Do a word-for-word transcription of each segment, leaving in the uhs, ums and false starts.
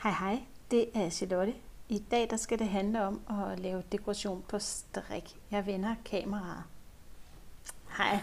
Hej hej, det er Charlotte. I dag der skal det handle om at lave dekoration på strik. Jeg vender kameraet. Hej.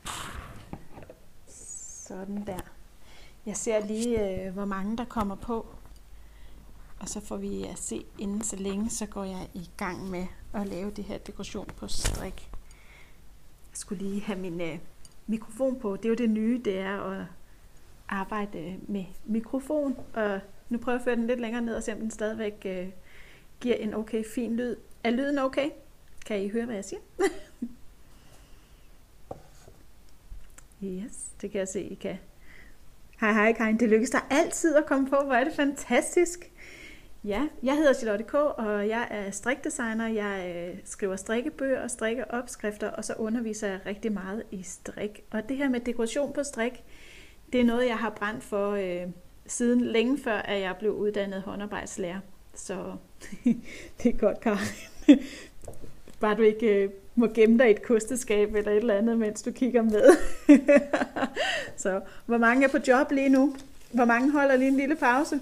Sådan der. Jeg ser lige, øh, hvor mange der kommer på. Og så får vi at se inden så længe, så går jeg i gang med at lave det her dekoration på strik. Jeg skulle lige have min øh, mikrofon på. Det er jo det nye, det er at arbejde med mikrofon. Og nu prøver jeg at føre den lidt længere ned og se, om den stadigvæk øh, giver en okay fin lyd. Er lyden okay? Kan I høre, hvad jeg siger? Yes, det kan jeg se, I kan. Hej hej Karin, det lykkes dig altid at komme på. Hvor er det fantastisk. Ja, jeg hedder Charlotte K, og jeg er strikdesigner. Jeg øh, skriver strikkebøger og strikkeopskrifter, og så underviser jeg rigtig meget i strik. Og det her med dekoration på strik, det er noget, jeg har brændt for øh, siden længe før, at jeg blev uddannet håndarbejdslærer. Så det er godt, Karin. Bare du ikke øh, må gemme dig i et kosteskab eller et eller andet, mens du kigger med. Så hvor mange er på job lige nu? Hvor mange holder lige en lille pause?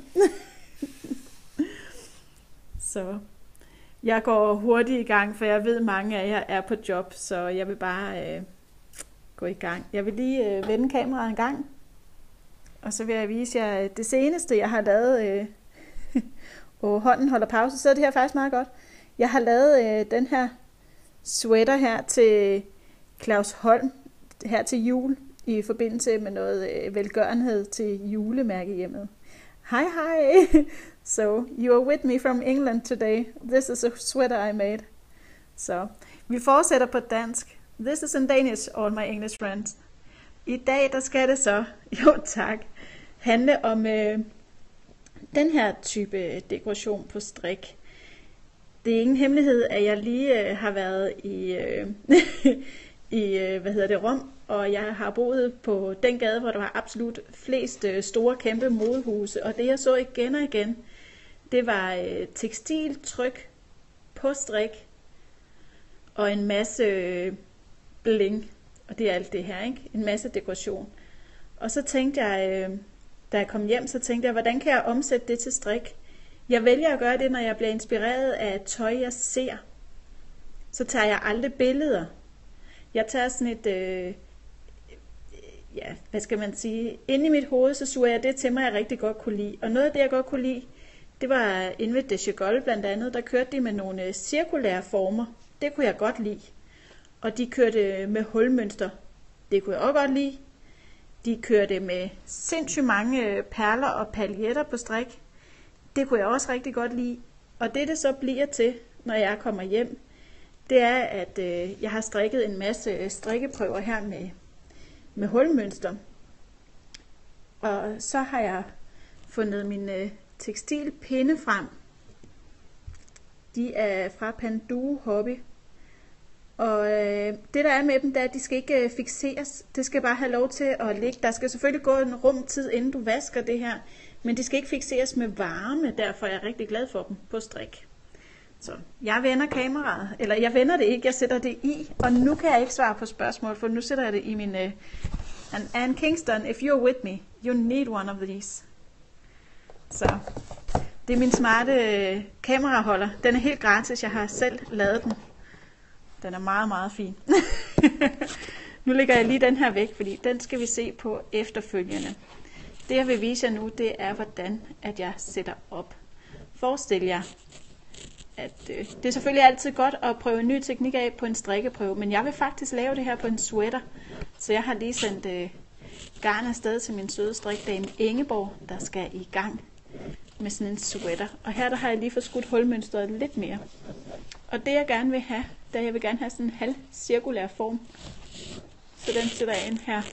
Så jeg går hurtigt i gang, for jeg ved, at mange af jer er på job, så jeg vil bare øh, gå i gang. Jeg vil lige øh, vende kameraet en gang, og så vil jeg vise jer det seneste, jeg har lavet. Øh, og hånden holder pause, så er det her faktisk meget godt. Jeg har lavet øh, den her sweater her til Claus Holm, her til jul, i forbindelse med noget øh, velgørenhed til julemærkehjemmet. Hi, hi! So, you are with me from England today. This is a sweater I made. Så, vi fortsætter på dansk. This is in Danish, all my English friends. I dag, der skal det så, jo tak, handle om øh, den her type dekoration på strik. Det er ingen hemmelighed, at jeg lige øh, har været i, øh, i øh, hvad hedder det, Rom, og jeg har boet på den gade, hvor der var absolut flest øh, store, kæmpe modehuse. Og det jeg så igen og igen, det var øh, tekstiltryk på strik og en masse øh, bling. Og det er alt det her, ikke? En masse dekoration. Og så tænkte jeg, øh, da jeg kom hjem, så tænkte jeg, hvordan kan jeg omsætte det til strik? Jeg vælger at gøre det, når jeg bliver inspireret af tøj, jeg ser. Så tager jeg aldrig billeder. Jeg tager sådan et, øh, ja, hvad skal man sige, inde i mit hoved, så suger jeg det til mig, jeg rigtig godt kunne lide. Og noget af det, jeg godt kunne lide, det var inde ved Deschegol blandt andet, der kørte de med nogle cirkulære former. Det kunne jeg godt lide. Og de kørte med hulmønster. Det kunne jeg også godt lide. De kørte med sindssygt mange perler og paljetter på strik. Det kunne jeg også rigtig godt lide. Og det det så bliver til, når jeg kommer hjem, det er, at øh, jeg har strikket en masse strikkeprøver her med, med hulmønster. Og så har jeg fundet mine øh, tekstilpinde frem. De er fra Panduro Hobby. Og øh, det der er med dem, det er, at de skal ikke øh, fikseres. Det skal bare have lov til at ligge. Der skal selvfølgelig gå en rum tid, inden du vasker det her. Men de skal ikke fikseres med varme, derfor er jeg rigtig glad for dem på strik. Så jeg vender kameraet, eller jeg vender det ikke, jeg sætter det i. Og nu kan jeg ikke svare på spørgsmål, for nu sætter jeg det i min... Uh, Anne Kingston, if you're with me, you need one of these. Så det er min smarte uh, kameraholder. Den er helt gratis, jeg har selv lavet den. Den er meget, meget fin. Nu lægger jeg lige den her væk, fordi den skal vi se på efterfølgende. Det jeg vil vise jer nu, det er hvordan at jeg sætter op. Forestil jer, at øh, det er selvfølgelig altid godt at prøve en ny teknik af på en strikkeprøve, men jeg vil faktisk lave det her på en sweater. Så jeg har lige sendt øh, garn afsted til min søde strikdame Ingeborg, der skal i gang med sådan en sweater. Og her der har jeg lige forskudt hulmønstret lidt mere. Og det jeg gerne vil have, det er, jeg vil gerne have sådan en halv cirkulær form. Så den sætter jeg ind her.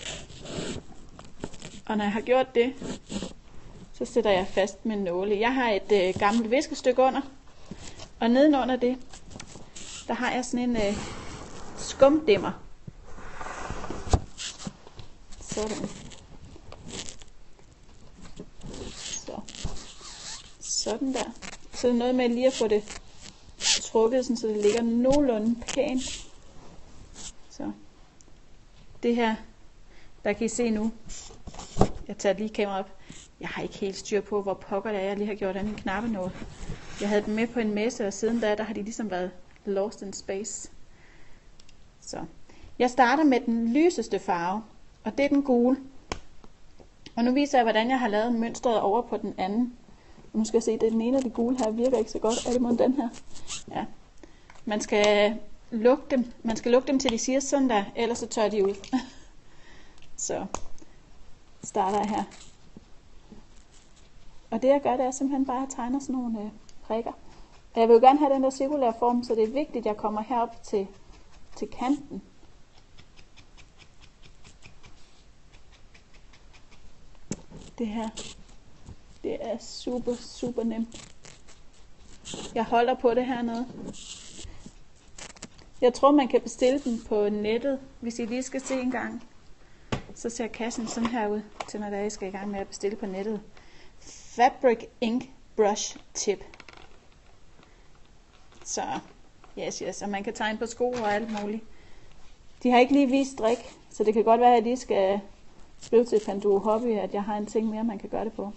Og når jeg har gjort det, så sætter jeg fast med nåle. Jeg har et øh, gammelt viskestykke under, og nedenunder det, der har jeg sådan en øh, skumdæmmer. Sådan. Så. Sådan der. Så er det noget med lige at få det trukket, sådan, så det ligger nogenlunde pænt. Så. Det her, der kan I se nu. Jeg tager lige kameraet op. Jeg har ikke helt styr på, hvor pokker det er, jeg lige har gjort af min knappenål. Jeg havde dem med på en messe, og siden da, der har de ligesom været lost in space. Så. Jeg starter med den lyseste farve, og det er den gule. Og nu viser jeg, hvordan jeg har lavet mønstret over på den anden. Og nu skal jeg se, det er den ene af de gule her, virker ikke så godt. Er det mod den her? Ja. Man skal lukke dem, man skal lukke dem til de siger sådan der, ellers så tør de ud. Så starter jeg her. Og det jeg gør, det er simpelthen bare at tegne sådan nogle øh, prikker. Og jeg vil jo gerne have den der cirkulære form, så det er vigtigt, at jeg kommer herop til, til kanten. Det her, det er super, super nemt. Jeg holder på det hernede. Jeg tror, man kan bestille den på nettet, hvis I lige skal se en gang. Så ser kassen sådan her ud, til når I skal i gang med at bestille på nettet. Fabric Ink Brush Tip. Så, yes, yes. Og man kan tegne på sko og alt muligt. De har ikke lige vist strik, så det kan godt være, at de skal skrive til Panduro Hobby, at jeg har en ting mere, man kan gøre det på.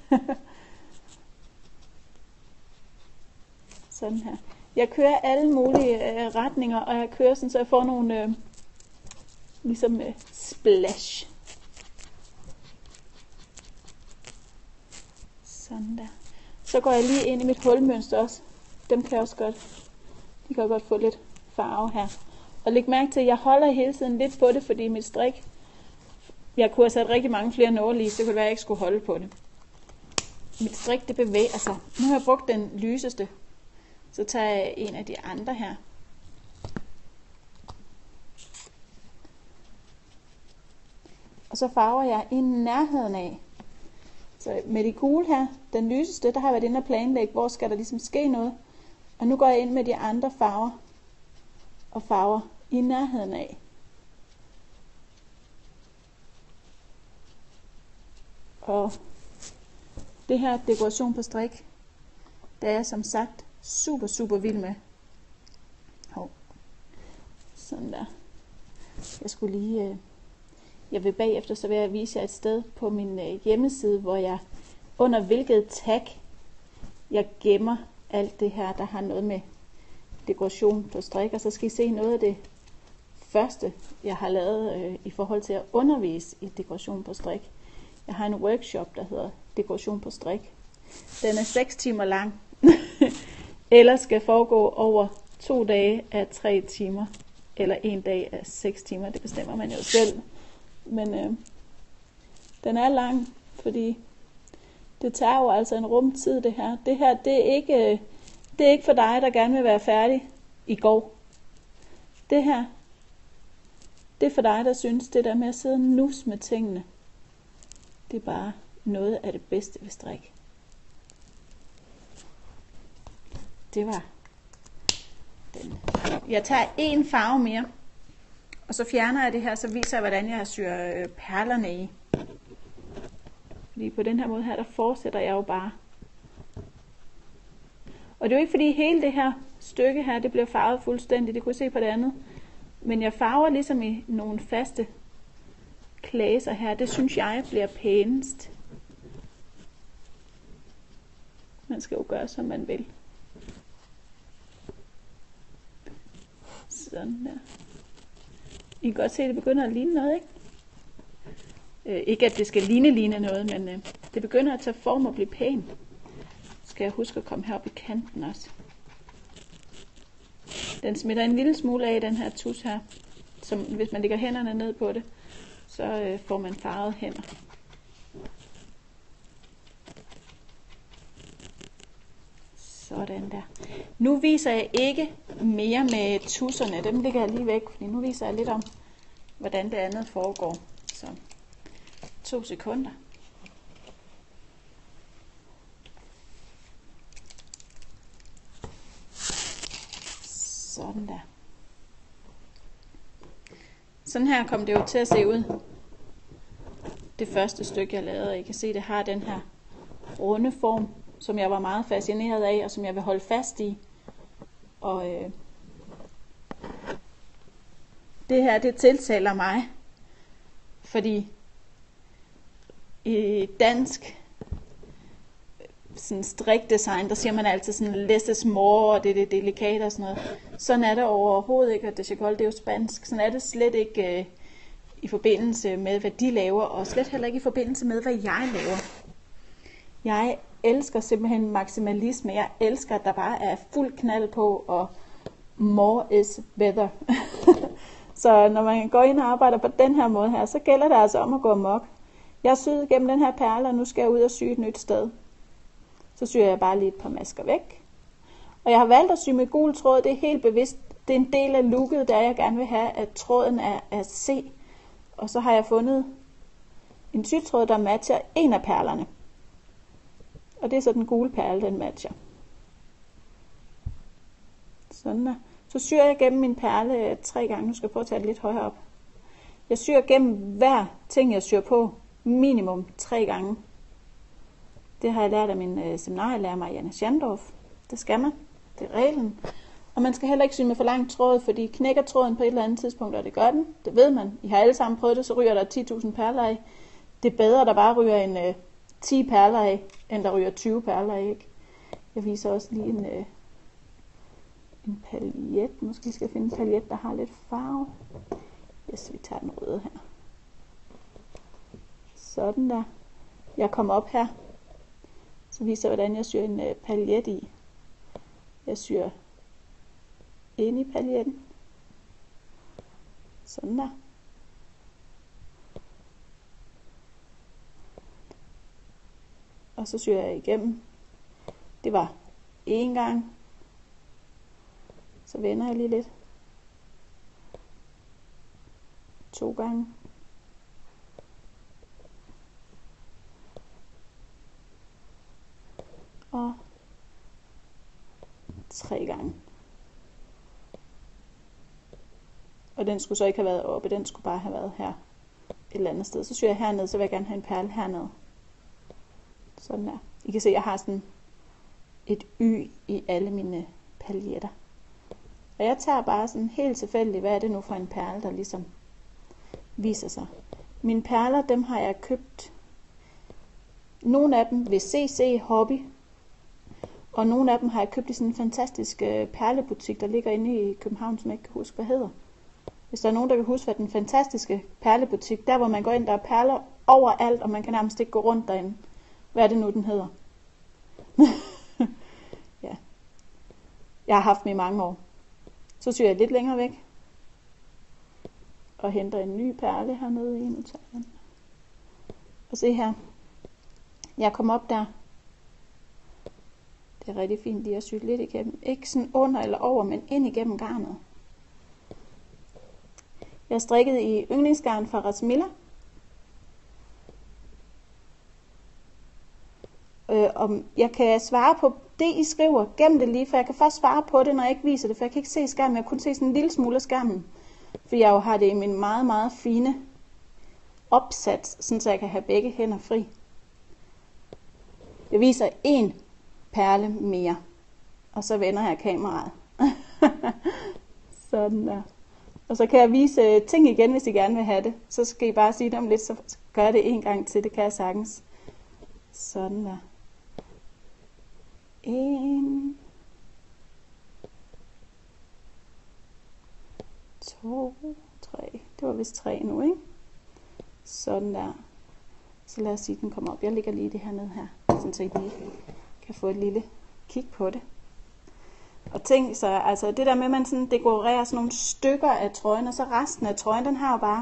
Sådan her. Jeg kører alle mulige øh, retninger, og jeg kører sådan, så jeg får nogle øh, ligesom øh, splash. Sådan der. Så går jeg lige ind i mit hulmønster også. Dem kan jeg også godt, de kan godt få lidt farve her. Og læg mærke til, at jeg holder hele tiden lidt på det, fordi mit strik, jeg kunne have sat rigtig mange flere nåle i, så det kunne være, at jeg ikke skulle holde på det. Mit strik, det bevæger sig. Nu har jeg brugt den lyseste. Så tager jeg en af de andre her. Og så farver jeg i nærheden af. Så med de gule her, den lyseste, der har jeg været inde og planlægge, hvor skal der ligesom ske noget. Og nu går jeg ind med de andre farver og farver i nærheden af. Og det her dekoration på strik, det er jeg som sagt super, super vild med. Hov. Sådan der. Jeg skulle lige... Øh, jeg vil bagefter, så vil jeg vise jer et sted på min øh, hjemmeside, hvor jeg under hvilket tag jeg gemmer alt det her, der har noget med dekoration på strik. Og så skal I se noget af det første, jeg har lavet øh, i forhold til at undervise i dekoration på strik. Jeg har en workshop, der hedder dekoration på strik. Den er seks timer lang. Eller skal foregå over to dage af tre timer. Eller en dag af seks timer. Det bestemmer man jo selv. Men øh, den er lang, fordi det tager jo altså en rumtid det her. Det her, det er ikke, det er ikke for dig, der gerne vil være færdig i går. Det her, det er for dig, der synes, det der med at sidde og nus med tingene, det er bare noget af det bedste ved strik. Det var den. Jeg tager en farve mere, og så fjerner jeg det her, så viser jeg, hvordan jeg syr perlerne i. Fordi på den her måde her, der fortsætter jeg jo bare. Og det er jo ikke fordi hele det her stykke her, det bliver farvet fuldstændig, det kunne jeg se på det andet. Men jeg farver ligesom i nogle faste klaser her, det synes jeg bliver pænest. Man skal jo gøre, som man vil. Sådan der. I kan godt se, at det begynder at ligne noget, ikke? Øh, ikke at det skal ligne ligne noget, men øh, det begynder at tage form og blive pæn. Så skal jeg huske at komme herop i kanten også. Den smitter en lille smule af den her tus her. Som, hvis man lægger hænderne ned på det, så øh, får man farvede hænder. Sådan der. Nu viser jeg ikke mere med tusserne. Dem lægger jeg lige væk, fordi nu viser jeg lidt om, hvordan det andet foregår. Så to sekunder. Sådan der. Sådan her kom det jo til at se ud. Det første stykke, jeg lavede. I kan se, det har den her runde form, som jeg var meget fascineret af, og som jeg vil holde fast i. Og øh, det her, det tiltaler mig, fordi i dansk sådan strikdesign, der siger man altid sådan less is more, og det er det delikate og sådan noget. Sådan er det overhovedet ikke, og dechiquel, det er jo spansk. Sådan er det slet ikke øh, i forbindelse med, hvad de laver, og slet heller ikke i forbindelse med, hvad jeg laver. Jeg elsker simpelthen maksimalisme. Jeg elsker, at der bare er fuld knald på, og more is better. Så når man går ind og arbejder på den her måde her, så gælder det altså om at gå amok. Jeg har syet gennem den her perle, og nu skal jeg ud og sy et nyt sted. Så syr jeg bare lige et par masker væk. Og jeg har valgt at sy med gul tråd. Det er helt bevidst. Det er en del af looket, der jeg gerne vil have, at tråden er at se. Og så har jeg fundet en sytråd, der matcher en af perlerne. Og det er så den gule perle, den matcher. Sådan der. Så syr jeg gennem min perle tre gange. Nu skal jeg prøve at tage det lidt højere op. Jeg syr gennem hver ting, jeg syr på, minimum tre gange. Det har jeg lært af min øh, seminarielærer Marianne Schandorf. Det skal man. Det er reglen. Og man skal heller ikke sy med for lang tråd, fordi knækker tråden på et eller andet tidspunkt, og det gør den. Det ved man. I har alle sammen prøvet det, så ryger der ti tusind perler af. Det er bedre, at der bare ryger en øh, ti perler af, end der ryger tyve perler af. Ikke? Jeg viser også lige en, øh, en paljet. Måske skal jeg finde en paljet, der har lidt farve. Yes, vi tager den røde her. Sådan der. Jeg kommer op her. Så viser jeg, hvordan jeg syr en øh, paljet i. Jeg syr ind i paljetten. Sådan der. Og så syr jeg igennem. Det var en gang. Så vender jeg lige lidt. To gange. Og tre gange. Og den skulle så ikke have været oppe, den skulle bare have været her et eller andet sted. Så syr jeg herned, så vil jeg gerne have en perle hernede. Sådan der. I kan se, at jeg har sådan et Y i alle mine paljetter. Og jeg tager bare sådan helt tilfældigt, hvad er det nu for en perle, der ligesom viser sig. Mine perler, dem har jeg købt. Nogle af dem ved C C Hobby. Og nogle af dem har jeg købt i sådan en fantastisk øh, perlebutik, der ligger inde i København, som jeg ikke kan huske, hvad hedder. Hvis der er nogen, der kan huske, hvad den fantastiske perlebutik, der hvor man går ind, der er perler overalt, og man kan nærmest ikke gå rundt derinde. Hvad er det nu, den hedder? Ja. Jeg har haft dem i mange år. Så syr jeg lidt længere væk. Og henter en ny perle hernede i. Nu tager jeg den. Og se her. Jeg kommer op der. Det er rigtig fint lige at sy lidt igennem. Ikke sådan under eller over, men ind igennem garnet. Jeg har strikket i yndlingsgarn fra Rasmilla. Øh, og jeg kan svare på det, I skriver. Gem det lige, for jeg kan først svare på det, når jeg ikke viser det. For jeg kan ikke se skærmen. Jeg kan kun se sådan en lille smule af skærmen. For jeg jo har det i min meget, meget fine opsats, sådan så jeg kan have begge hænder fri. Jeg viser en perle mere. Og så vender jeg kameraet. Sådan der. Og så kan jeg vise ting igen, hvis I gerne vil have det. Så skal I bare sige det om lidt, så gør jeg det en gang til. Det kan jeg sagtens. Sådan der. En. To. Tre. Det var vist tre nu, ikke? Sådan der. Så lad os sige, at den kommer op. Jeg lægger lige det her ned her. Sådan så I lige kan få et lille kig på det. Og tænk så, altså det der med, at man sådan dekorerer sådan nogle stykker af trøjen, og så resten af trøjen, den har jo bare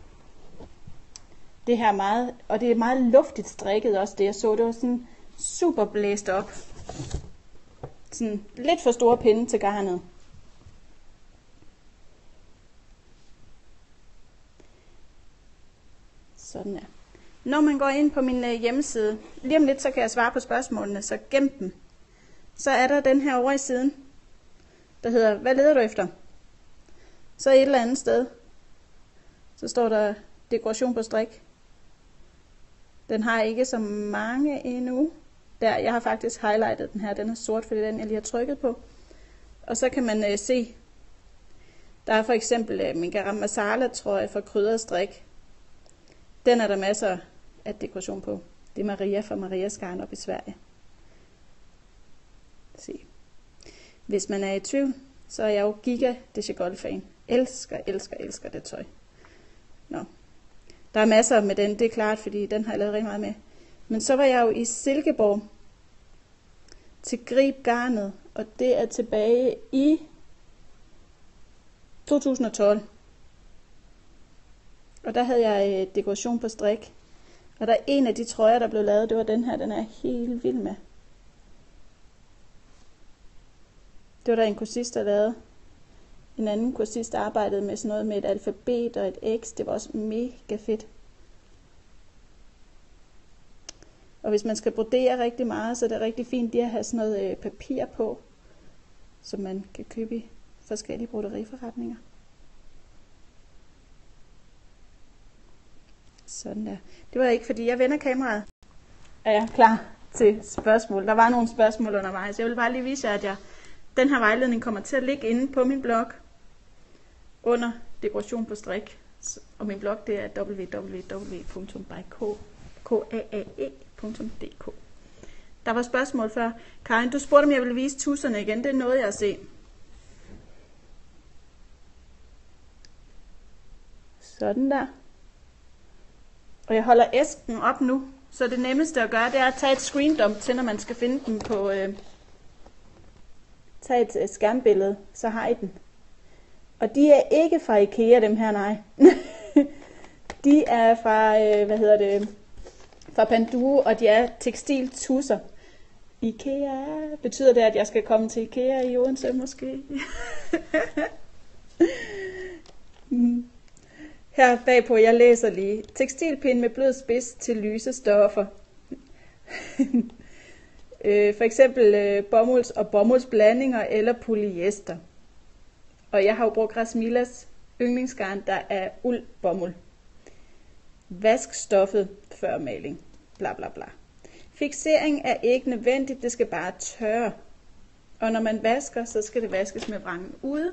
det her meget, og det er meget luftigt strikket også, det jeg så, det var sådan super blæst op. Sådan lidt for store pinde til garnet. Sådan der. Når man går ind på min hjemmeside, lige om lidt, så kan jeg svare på spørgsmålene, så gem dem. Så er der den her over i siden, der hedder, hvad leder du efter? Så et eller andet sted, så står der dekoration på strik. Den har ikke så mange endnu. Der, jeg har faktisk highlightet den her, den er sort, fordi den jeg lige har trykket på. Og så kan man øh, se, der er for eksempel øh, min garam masala trøje fra krydret strik. Den er der masser af dekoration på. Det er Maria fra Marias Garn op i Sverige. Se. Hvis man er i tvivl, så er jeg jo giga Deschigold-fan. Elsker, elsker, elsker det tøj. Nå. Der er masser med den, det er klart, fordi den har jeg lavet rigtig meget med. Men så var jeg jo i Silkeborg til Grib Garnet, og det er tilbage i to tusind og tolv. Og der havde jeg dekoration på strik. Og der er en af de trøjer, der blev lavet, det var den her, den er jeg helt vild med. Det var der en kursist, der lavede. En anden kursist arbejdede med sådan noget med et alfabet og et X. Det var også mega fedt. Og hvis man skal brodere rigtig meget, så er det rigtig fint lige at have sådan noget øh, papir på, som man kan købe i forskellige broderiforretninger. Sådan der. Det var ikke, fordi jeg vender kameraet. Er jeg klar til spørgsmål? Der var nogle spørgsmål undervejs. Jeg vil bare lige vise jer, at jeg, den her vejledning kommer til at ligge inde på min blog under dekoration på strik. Og min blog det er w w w punktum kaae punktum d k. Der var spørgsmål før. Karin, du spurgte, om jeg ville vise tusserne igen. Det er noget, jeg ser. Sådan der. Og jeg holder æsken op nu, så det nemmeste at gøre, det er at tage et screendump til, når man skal finde dem på... Øh, tage et øh, skærmbillede, så har I den. Og de er ikke fra IKEA, dem her, nej. De er fra, øh, hvad hedder det, fra Panduro, og de er tekstiltusser. IKEA, betyder det, at jeg skal komme til IKEA i Odense måske? Her bagpå, jeg læser lige. Tekstilpind med blød spids til lyse stoffer. For eksempel øh, bomulds- og bomuldsblandinger eller polyester. Og jeg har jo brugt Rasmilas yndlingsgarn, der er uld-bomuld. Vask stoffet før maling. Bla bla bla. Fiksering er ikke nødvendigt, det skal bare tørre. Og når man vasker, så skal det vaskes med vrangen ude.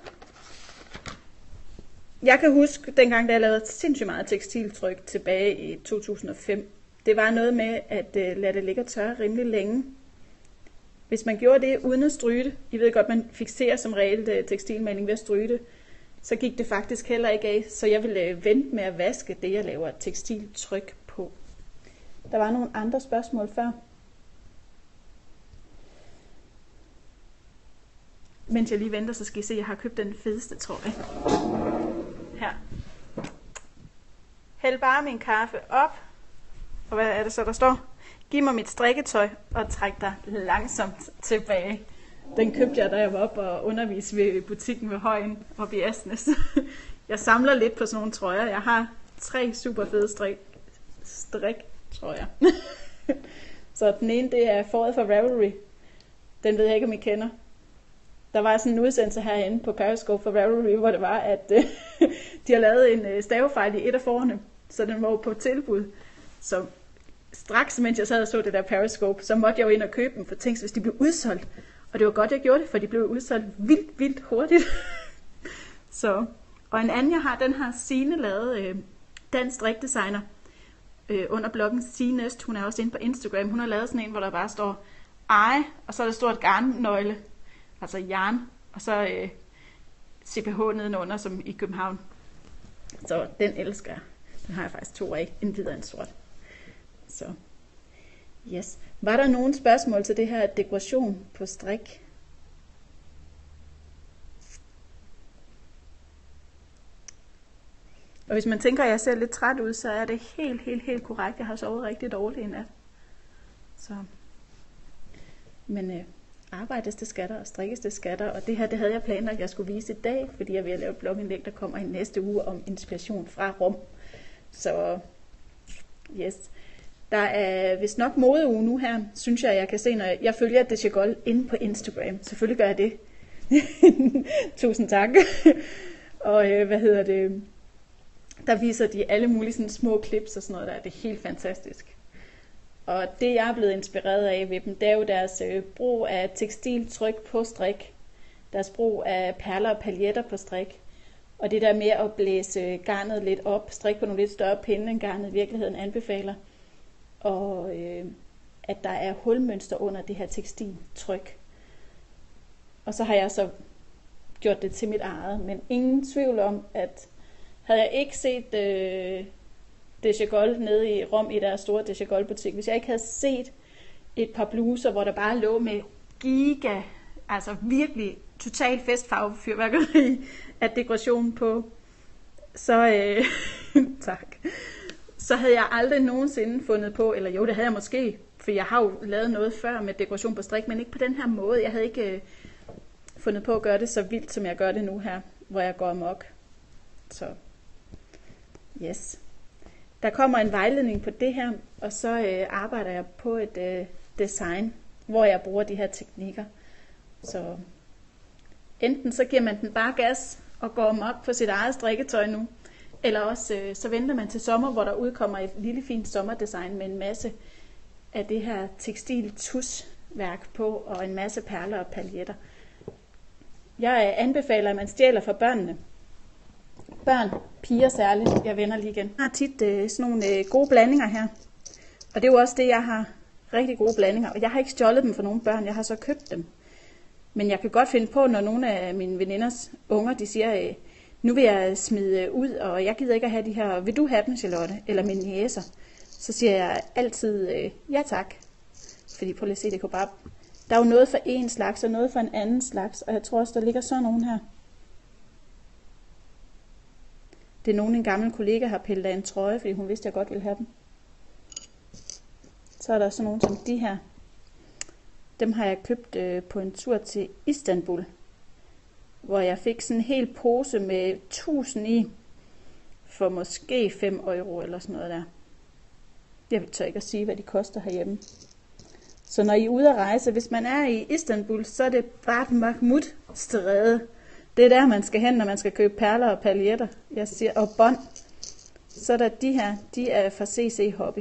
Jeg kan huske, dengang da jeg lavede sindssygt meget tekstiltryk tilbage i to tusind og fem. Det var noget med at uh, lade det ligge og tørre rimelig længe. Hvis man gjorde det uden at stryge det, I ved godt, man fikserer som regel uh, tekstilmaling ved at stryge det, så gik det faktisk heller ikke af. Så jeg ville uh, vente med at vaske det, jeg laver tekstiltryk på. Der var nogle andre spørgsmål før. Mens jeg lige venter, så skal I se, at jeg har købt den fedeste trøje. Her. Hæld bare min kaffe op. Og hvad er det så, der står? Giv mig mit strikketøj og træk dig langsomt tilbage. Den købte jeg, da jeg var oppe og underviste ved butikken ved Højen oppe i Asnes. Jeg samler lidt på sådan nogle trøjer. Jeg har tre super fede strik, striktrøjer. Så den ene, det er Foråret for Ravelry. Den ved jeg ikke, om I kender. Der var sådan en udsendelse herinde på Periscope for Ravelry, hvor det var, at øh, de har lavet en øh, stavefejl i et af forerne, så den var på tilbud. Så straks, mens jeg sad og så det der Periscope, så måtte jeg jo ind og købe dem, for tænk, hvis de blev udsolgt. Og det var godt, jeg gjorde det, for de blev udsolgt vildt, vildt hurtigt. Så. Og en anden, jeg har, den har Signe lavet, øh, dansk strikdesigner, øh, under bloggen Sinest. Hun er også inde på Instagram. Hun har lavet sådan en, hvor der bare står ej, og så er der stort garnnøgle. Altså jern, og så øh, C P H nedenunder, som i København. Så den elsker jeg. Den har jeg faktisk to af, en hvid og en sort. Så, yes. Var der nogle spørgsmål til det her dekoration på strik? Og hvis man tænker, at jeg ser lidt træt ud, så er det helt, helt, helt korrekt. Jeg har sovet rigtig dårligt i nat. Så, men... Øh, arbejdes det skatter og strikkes det skatter, og det her, det havde jeg planlagt, at jeg skulle vise i dag, fordi jeg vil lave et blogindlæg, der kommer i næste uge om inspiration fra Rom. Så, yes. Der er vist nok modeuge nu her, synes jeg, jeg kan se, når jeg følger Deschigold inde på Instagram. Selvfølgelig gør jeg det. Tusind tak. Og øh, hvad hedder det? Der viser de alle mulige sådan, små clips og sådan noget der. Det er helt fantastisk. Og det, jeg er blevet inspireret af ved dem, det er jo deres øh, brug af tekstiltryk på strik. Deres brug af perler og paljetter på strik. Og det der med at blæse garnet lidt op, strik på nogle lidt større pinde, end garnet i virkeligheden anbefaler. og øh, at der er hulmønster under det her tekstiltryk. Og så har jeg så gjort det til mit eget, men ingen tvivl om, at havde jeg ikke set øh, Desjegol nede i Rom i deres store Desjegol butik, hvis jeg ikke havde set et par bluser, hvor der bare lå med giga, altså virkelig total festfarve fyrværkeri af dekoration på, så øh, tak. Så havde jeg aldrig nogensinde fundet på, eller jo, det havde jeg måske, for jeg har jo lavet noget før med dekoration på strik, men ikke på den her måde. Jeg havde ikke øh, fundet på at gøre det så vildt, som jeg gør det nu her, hvor jeg går amok. Så, yes. Der kommer en vejledning på det her, og så øh, arbejder jeg på et øh, design, hvor jeg bruger de her teknikker. Så enten så giver man den bare gas og går amok på sit eget strikketøj nu, eller også øh, så venter man til sommer, hvor der udkommer et lille fint sommerdesign med en masse af det her tekstiltusværk på, og en masse perler og paljetter. Jeg anbefaler, at man stjæler fra børnene. Børn, piger særligt, jeg vender lige igen. Jeg har tit øh, sådan nogle øh, gode blandinger her. Og det er jo også det, jeg har rigtig gode blandinger. Og jeg har ikke stjålet dem for nogle børn, jeg har så købt dem. Men jeg kan godt finde på, når nogle af mine veninders unger, de siger, øh, nu vil jeg smide ud, og jeg gider ikke at have de her, vil du have dem, Charlotte? Eller mine niecer? Så siger jeg altid, øh, ja tak. Fordi prøv lige at se, det kunne bare... Der er jo noget for en slags, og noget for en anden slags. Og jeg tror også, der ligger sådan nogen her. Det er nogen, en gammel kollega har pillet af en trøje, fordi hun vidste, at jeg godt ville have dem. Så er der sådan nogle som de her. Dem har jeg købt øh, på en tur til Istanbul, hvor jeg fik sådan en hel pose med tusind i, for måske fem euro eller sådan noget der. Jeg tør ikke at sige, hvad de koster herhjemme. Så når I er ude at rejse, hvis man er i Istanbul, så er det Bab Mahmud-stræde. Det er der, man skal hen, når man skal købe perler og paljetter. Jeg siger, og bånd. Så er der de her, de er fra C C Hobby.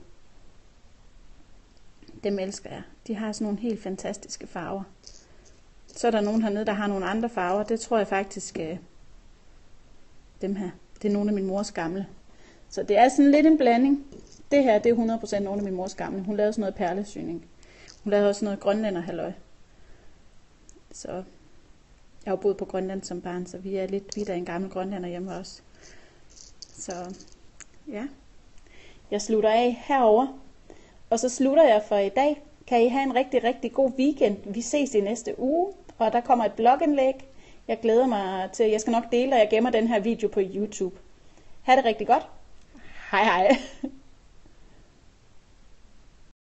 Dem elsker jeg. De har sådan nogle helt fantastiske farver. Så er der nogen hernede, der har nogle andre farver. Det tror jeg faktisk, øh, dem her, det er nogle af min mors gamle. Så det er sådan lidt en blanding. Det her, det er hundrede procent nogle af min mors gamle. Hun lavede sådan noget perlesyning. Hun lavede også noget grønlænderhalløj. Så jeg har jo boet på Grønland som barn, så vi er lidt vidt af en gammel grønlænder hjemme også. Så ja, jeg slutter af herover. Og så slutter jeg for i dag. Kan I have en rigtig, rigtig god weekend. Vi ses i næste uge, og der kommer et blogindlæg. Jeg glæder mig til, jeg skal nok dele, og jeg gemmer den her video på YouTube. Ha' det rigtig godt. Hej hej.